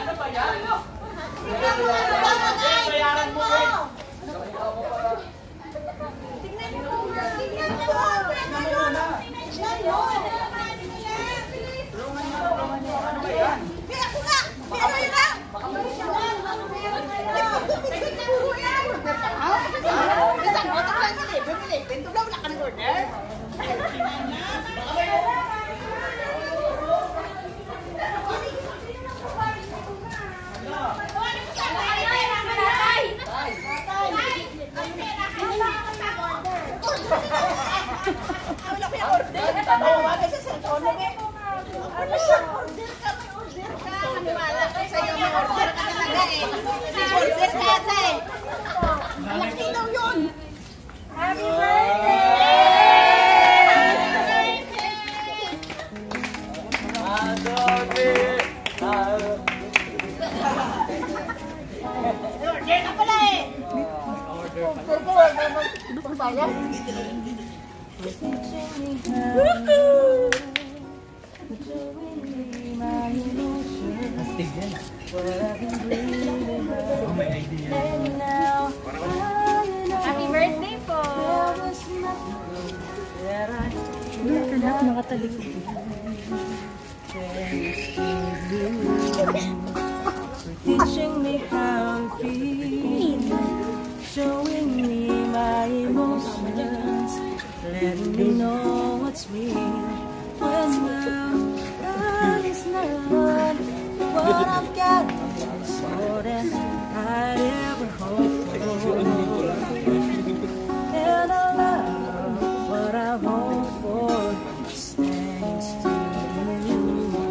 Happy birthday po! Teaching me how to feel, showing me my emotions, letting me know what's real. When love is not what I've got is more than I'd ever hoped for. And I love what I hope for is thanks to you.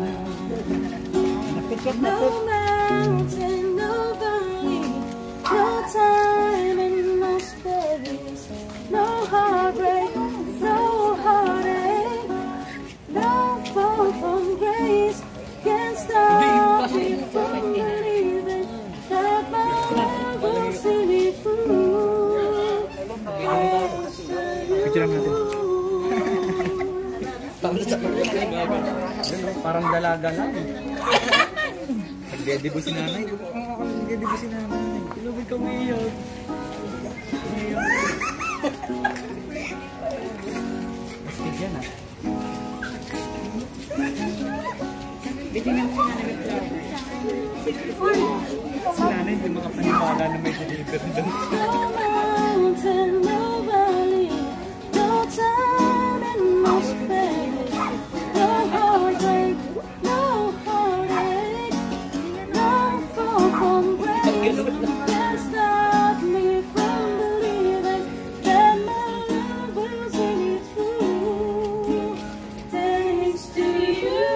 No mountain, no valley, no time and no space, no heartbreak, no heartache, no fall from grace can stop me from believing that my love will see me through. Picture natin. Parang dalaga lang. Nagdedibo si nanay. Nagdedibo si nanay. Ilubig ka umiyak. Mastig yan ah. Bitingnan ko si nanay with love. Si nanay hindi makapaniwala na may deliver doon. No valley, no time and no space, no heartbreak, no heartache, no fall from grace can stop me from believing that my love will see me through. Thanks to you.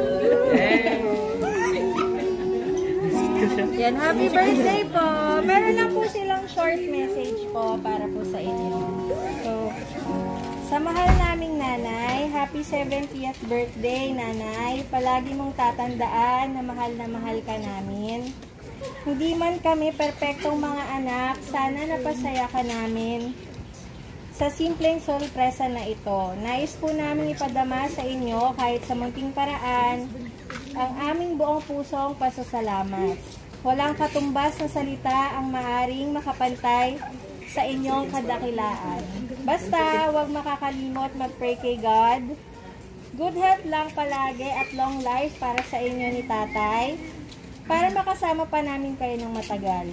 Yan, happy birthday po! Meron lang po silang short message po para po sa inyo. So, sa mahal naming nanay, happy 70th birthday, nanay. Palagi mong tatandaan na mahal ka namin. Hindi man kami perpektong mga anak, sana napasaya ka namin. Sa simpleng sorpresa na ito, nais po namin ipadama sa inyo kahit sa munting paraan ang aming buong pusong pasasalamat. Walang katumbas na salita ang maaring makapantay sa inyong kadakilaan. Basta, huwag makakalimot mag-pray kay God. Good health lang palagi at long life para sa inyo ni tatay, para makasama pa namin kayo ng matagal.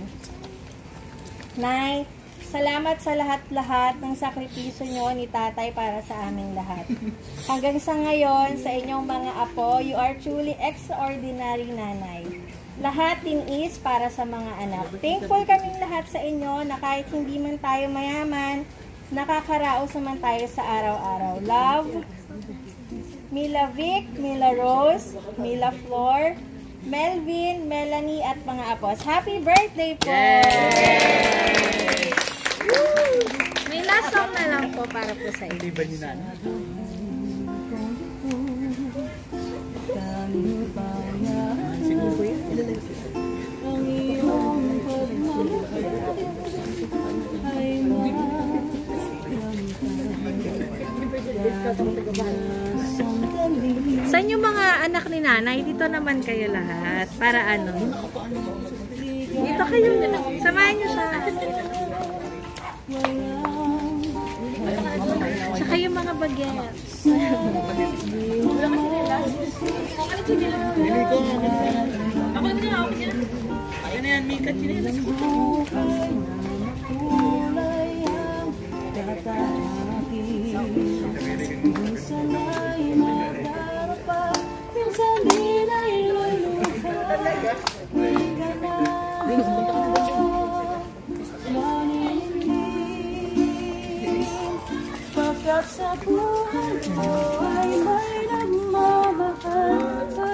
Nay, salamat sa lahat-lahat ng sakripisyo nyo ni tatay para sa aming lahat. Hanggang sa ngayon, sa inyong mga apo, you are truly extraordinary, nanay. Lahat tinis para sa mga anak. Thankful kaming lahat sa inyo na kahit hindi man tayo mayaman, nakakaraos naman tayo sa araw-araw. Love, Mila Vic, Mila Rose, Mila Flor, Melvin, Melanie at mga apos. Happy birthday po! Yay! May last song na lang po para po sa inyo. Hindi ba niyo na? Siguro po yan. Saan yung mga anak ni nanay, dito naman kayo lahat. Para ano? Dito kayo. Samahan niyo siya. Tsaka yung mga bagets. Ano yan, Mika? Chinelas ko. Sa buhay mo ay may nagmamahal pa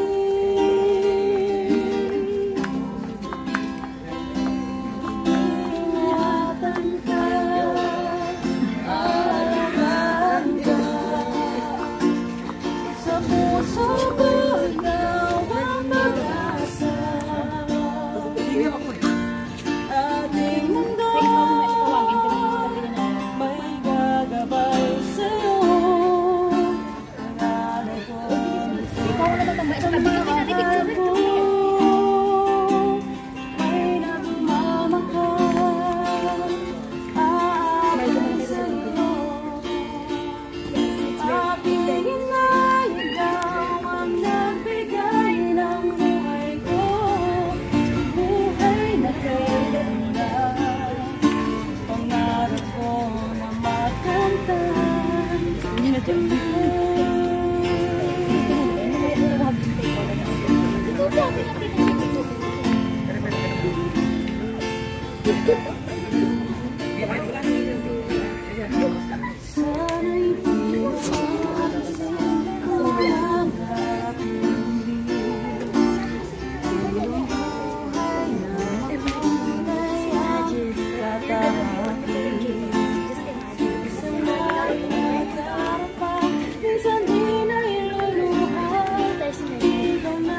rin. Ingatan ka, alagaan ka. Sa puso ko ikaw ang pag-asa. Ating mundo may gagabay sa'yo. Pangalan ko, pangalan ko, may nagmamahal. Aamin sa'yo. Aking inay, ikaw ang nagbigay ng buhay ko. Buhay na kailanman. Pangarap ko na makamtan. Sana'y di mo aalisin ang pangarap hindi. Iyong buhay na makulay tatahakin. Sana'y nagkarapan, minsan di na iluluha. Di ka na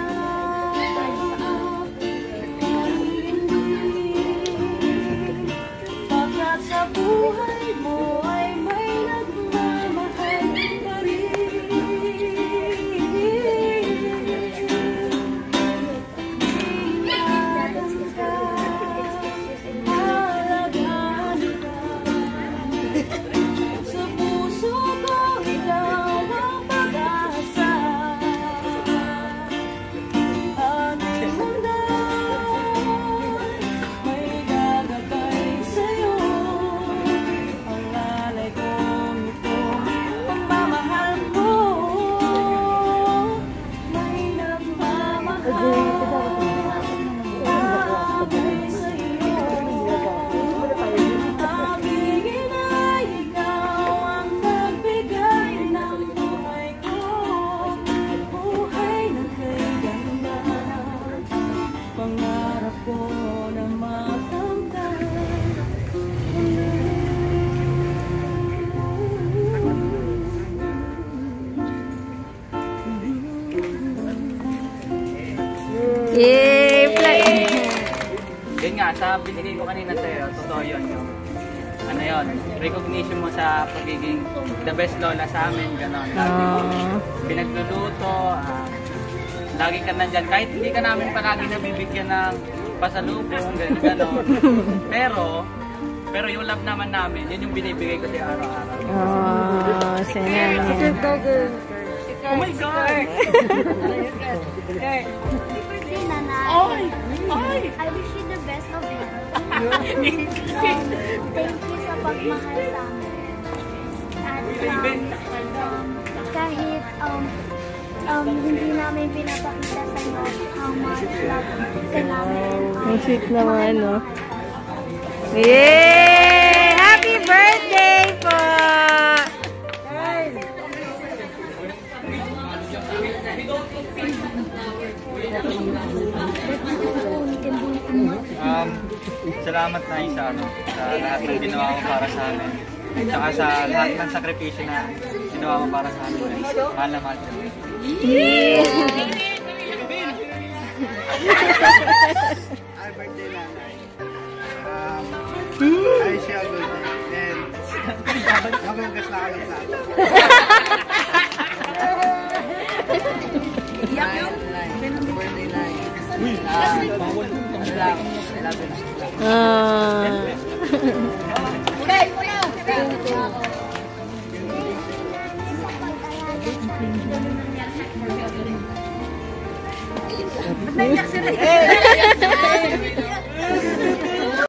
maririnig. Pagkat sa buhay mo ay may nagmamahal pa rin. Ingatan ka, alagaan ka. Sa puso ko ikaw ang pag-asa. Ating mundo may gagabay sa'yo. Pangalay ko nito, pagmamahal mo may nagmamahal. Aabay sa'yo. Aking inay, ikaw ang nagbigay ng buhay ko. Buhay na kay ganda. Pangarap ko na makamtan. Yay! Play! Yun nga, sa binigay ko kanina sa'yo, totoo yun. Yung, ano yun, recognition mo sa pagiging the best lola sa amin, gano'n. Lagi pinagluluto, lagi ka nandyan. Kahit hindi ka namin palagi nabibigyan ng pasalubong, gano'n. Pero yung love naman namin, yun yung binibigay ko sa'yo araw-araw. Oh, sana. Oh my God! Happy birthday, Nanay. I wish you the best of it. Thank you sa pagmahal sa amin. At kahit hindi namin pinapakita sa inyo how much love ka namin. Ang sweet naman, no? Yay! Happy birthday po! Salamat na sa lahat ng ginawa mo para sa amin. Tsaka sa lahat ng sakripisyo na ginawa mo para sa amin. Mahal na mahal. Happy birthday, Nanay. I wish you a good day. And magugas na kayo sa atin. Birthday na. Ano lang, I love you. Naiyak sila.